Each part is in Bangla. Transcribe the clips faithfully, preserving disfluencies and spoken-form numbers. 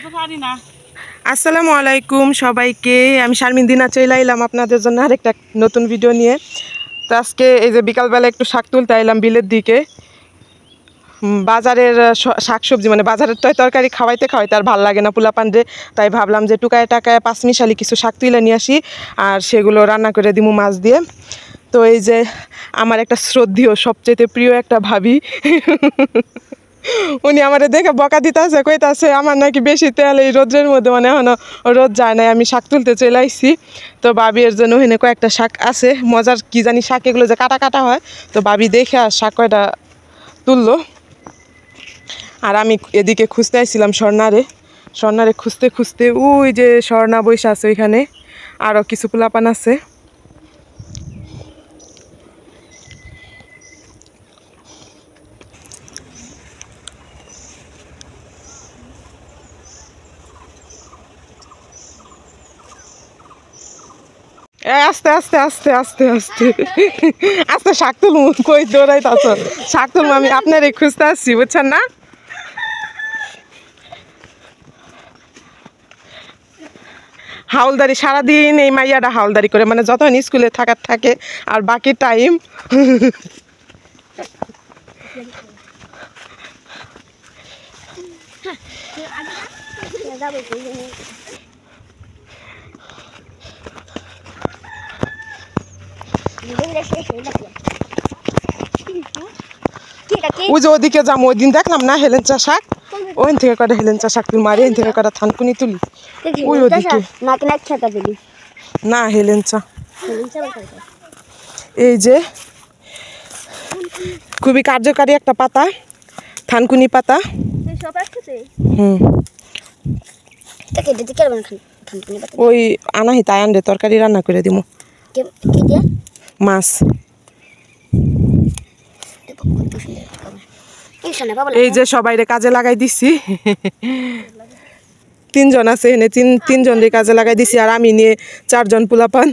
আসসালামু আলাইকুম সবাইকে। আমি শারমিন দিনা চলে আইলাম আপনাদের জন্য আরেকটা নতুন ভিডিও নিয়ে। তো আজকে এই যে বিকালবেলা একটু শাক তুলতে আইলাম বিলের দিকে। বাজারের শাকসবজি মানে বাজারের তয় তরকারি খাওয়াইতে খাওয়াইতে আর ভালো লাগে না পোলাপানরে, তাই ভাবলাম যে টুকায় টাকায় পাঁচ মিশালি কিছু শাক তুলে নিয়ে আসি আর সেগুলো রান্না করে দিমু মাছ দিয়ে। তো এই যে আমার একটা শ্রদ্ধেয় সবচেয়ে প্রিয় একটা ভাবি, উনি আমার দেখে বকা দিতেছে, কইতাছে আমার নাকি বেশি তেল এই রোদ্রের মধ্যে, মানে এখনো রোদ যায় নাই, আমি শাক তুলতে চলে আইছি। তো ভাবি এর জন্য ওখানে কয়েকটা শাক আছে, মজার কি জানি শাক, এগুলো যে কাটা কাটা হয়। তো ভাবি দেখে আর শাক কয়টা তুললো, আর আমি এদিকে খুঁজতে আইছিলাম স্বর্ণারে। স্বর্ণারে খুঁজতে খুঁজতে ওই যে স্বর্ণা বৈশা আছে ওইখানে, আরও কিছু পোলাপান আছে। আস্তে আস্তে আস্তে আস্তে আস্তে আস্তে শাক তুলবো, কই দৌড়াইতাছ? শাক তুলবো আমি আপনারই খুঁজতে আসছি, বুঝছেন না? হাওলদারি সারাদিন এই মাইয়াটা হাওলদারি করে, মানে যতক্ষণ স্কুলে থাকার থাকে আর বাকি টাইম ওই যে ওদিকে যাম, ওই দিন দেখলাম না হেলেঞ্চা শাক, ওইন থেকে কটা হেলেঞ্চা শাক তুলি, মারি ওইন থেকে কটা থানকুনি তুলি। ওই ওদিকে না হেলেঞ্চা, এই যে খুবই কার্যকারী একটা পাতা, থানকুনি পাতা। হুম, ওই আনাহি তাই আনলে তরকারি রান্না করে দিব, মাছ। এই যে সবাইরে কাজে লাগাই দিছি, তিনজন আছে এনে, তিন তিনজন রে কাজে লাগাই দিছি, আর আমি নিয়ে চারজন পোলাপান।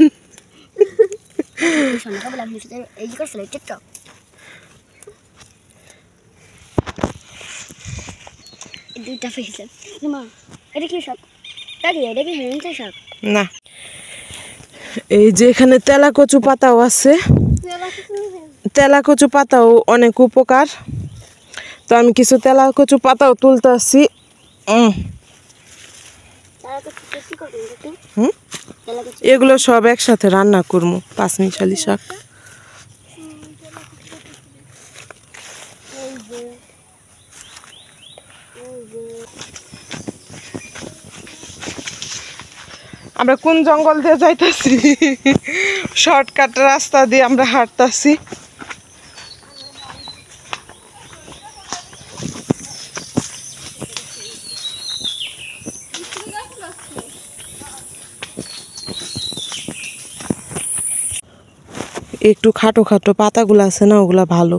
না, এই যে এখানে তেলা কচু পাতাও আছে, তেলা কচু পাতাও অনেক উপকার। তো আমি কিছু তেলা কচু পাতাও তুলতে আসছি। এগুলো সব একসাথে রান্না করবো, পাঁচ মিশালি শাক। আমরা কোন জঙ্গল দিয়ে যাইতেছি, শর্টকাট রাস্তা দিয়ে আমরা হাঁটতেছি। একটু খাটো খাটো পাতাগুলো আছে না, ওগুলা ভালো।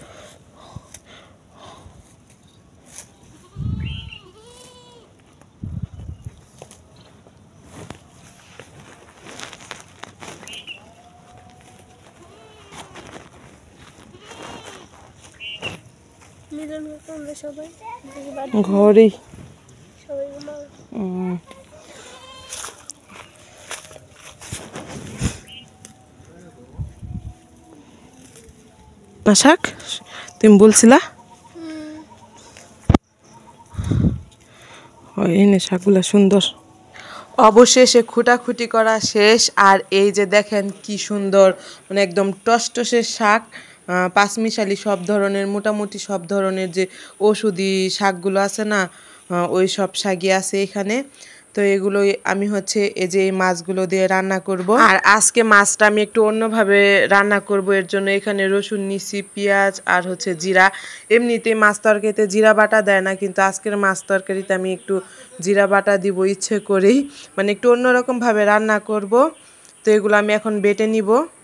ঘরেই না শাক তুমি বলছিলা, এনে শাকগুলা সুন্দর। অবশেষে খুঁটাখুটি করা শেষ, আর এই যে দেখেন কি সুন্দর, মানে একদম টসটসে শাক, পাঁচমিশালি সব ধরনের, মোটামুটি সব ধরনের যে ওষুধি শাকগুলো আছে না, ওই সব শাকই আছে এখানে। তো এগুলোই আমি হচ্ছে এই যে এই মাছগুলো দিয়ে রান্না করব। আর আজকে মাছটা আমি একটু অন্যভাবে রান্না করব, এর জন্য এখানে রসুন নিছি, পেঁয়াজ আর হচ্ছে জিরা। এমনিতে মাছ তরকারিতে জিরা বাটা দেয় না, কিন্তু আজকের মাছ তরকারিতে আমি একটু জিরা বাটা দিব ইচ্ছে করেই, মানে একটু অন্যরকমভাবে রান্না করব। তো এগুলো আমি এখন বেটে নিব।